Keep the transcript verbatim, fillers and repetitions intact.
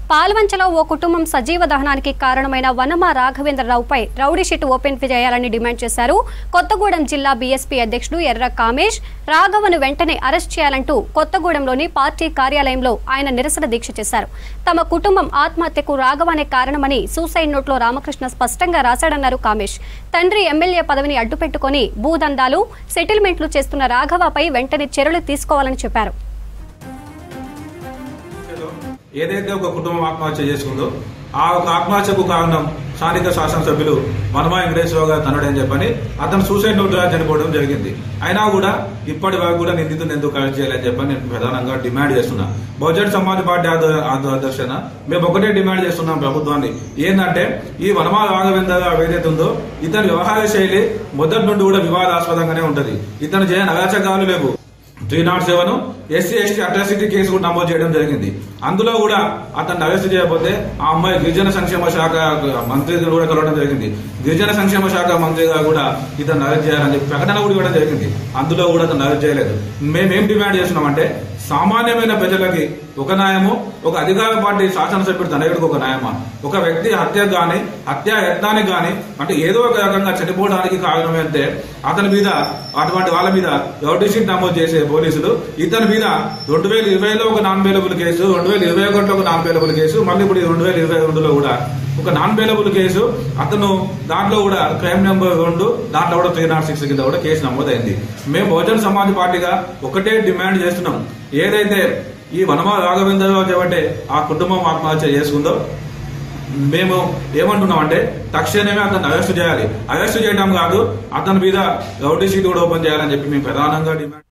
పాల్వంచలో ఓ కుటుంబం సజీవ దహనానికి కారణమైన వనమ రాఘవేంద్రరావుపై రౌడీ షీట్ ఓపెన్ చేయాలని డిమాండ్ చేశారు. కొత్తగూడెం జిల్లా బీఎస్పీ అధ్యక్షుడు ఎర్ర కామేష్ రాఘవను వెంటనే అరెస్ట్ చేయాలంటూ కొత్తగూడెంలోని పార్టీ కార్యాలయంలో ఆయన నిరసన దీక్ష చేశారు. తమ కుటుంబం ఆత్మహత్యకు రాఘవనే కారణమని సూసైడ్ నోట్లో రామకృష్ణ స్పష్టంగా రాశాడన్నారు కామేష్. తండ్రి ఎమ్మెల్యే పదవిని అడ్డుపెట్టుకుని భూదందాలు సెటిల్మెంట్లు చేస్తున్న రాఘవపై వెంటనే చర్యలు తీసుకోవాలని చెప్పారు. ఏదైతే ఒక కుటుంబం ఆత్మహత్య చేసుకుందో ఆ ఒక ఆత్మహత్యకు కారణం స్థానిక శాసనసభ్యులు వనమ వెంకటేశ్వరరావు గారు తనడని చెప్పని అతను సూసైడ్ నోట్ చనిపోవడం జరిగింది. అయినా కూడా ఇప్పటి వరకు కూడా నిందితుని ఎందుకు అరెస్ట్ చేయాలని చెప్పని నేను ప్రధానంగా డిమాండ్ చేస్తున్నా. బహుజన సమాజ్ పార్టీ అధ్యక్షన మేము ఒకటే డిమాండ్ చేస్తున్నాం ప్రభుత్వాన్ని. ఏంటంటే ఈ వనమ రాఘవేంద్ర ఏదైతే ఉందో ఇతని వ్యవహార శైలి మొదటి నుండి కూడా వివాదాస్పదంగానే ఉంటది. ఇతను చేయని అరాచకాలు లేవు. Three not seven SC ST atrocity case కూడా నమోదు చేయడం జరిగింది. అందులో కూడా అతన్ని అరెస్ట్ చేయకపోతే ఆ అమ్మాయి గిరిజన సంక్షేమ శాఖ మంత్రి కూడా కలవడం జరిగింది. గిరిజన సంక్షేమ శాఖ మంత్రిగా కూడా ఇతను అరెస్ట్ చేయాలని చెప్పి ప్రకటన కూడా ఇవ్వడం జరిగింది. అందులో కూడా అతను అరెస్ట్ చేయలేదు. మేమేం డిమాండ్ చేస్తున్నామంటే సామాన్యమైన ప్రజలకి ఒక న్యాయము, ఒక అధికార పార్టీ శాసనసభ్యుడు తనయుడికి ఒక న్యాయమా? ఒక వ్యక్తి హత్య గాని హత్యా యత్నానికి గాని అంటే ఏదో ఒక రకంగా చనిపోవడానికి కారణం అంటే అతని మీద అటువంటి వాళ్ళ మీద రౌడీ షీట్ నమోదు చేసే పోలీసులు ఇతని మీద రెండు వేల ఇరవైలో ఒక నాన్ బెయిలబుల్ కేసు, రెండు వేల ఇరవై ఒకటిలో ఒక నాన్ బెయిలబుల్ కేసు, మళ్ళీ ఇప్పుడు రెండు వేల ఇరవై రెండులో కూడా ఒక నాన్ బెయిలబుల్ కేసు. అతను దాంట్లో కూడా క్రైమ్ నెంబర్ రెండు దాంట్లో కూడా త్రీ నాట్ సిక్స్ కింద కూడా కేసు నమోదైంది. మేము బహుజన సమాజ్ పార్టీగా ఒకటే డిమాండ్ చేస్తున్నాం. ఏదైతే ఈ వనమ రాఘవేంద్రరావు చేపట్టే ఆ కుటుంబం ఆత్మహత్య చేసుకుందో మేము ఏమంటున్నాం అంటే తక్షణమే అతను అరెస్ట్ చేయాలి. అరెస్ట్ చేయడం కాదు, అతని మీద రౌడీ షీట్ కూడా ఓపెన్ చేయాలని చెప్పి మేము ప్రధానంగా డిమాండ్